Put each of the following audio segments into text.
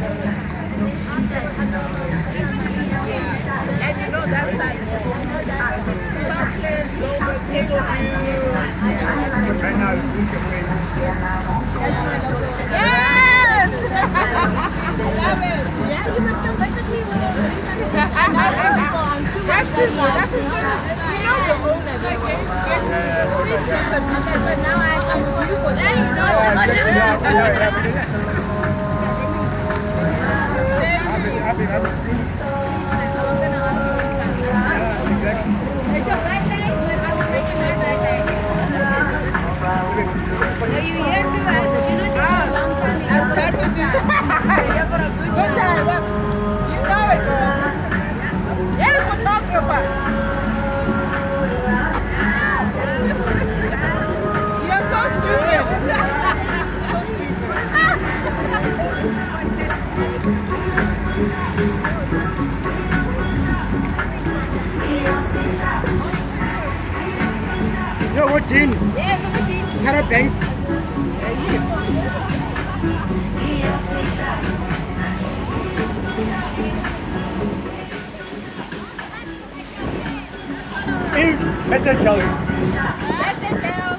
And you know that side is chocolate, lower table view. Yes! I love it. Yeah, you must come visit me with it. That's true. You know the owner. But now I come with you for that. You know, it's your birthday, but I will make it my birthday. Are you here too? You know, a long time. I'm glad to do. Good time. You know it, girl. That is what I'm talking about. You're so stupid. Yo, what team? Yeah, look at these. Cara Banks. Let's just go. Let them down.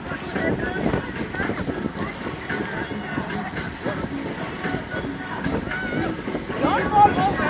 Don't fall over.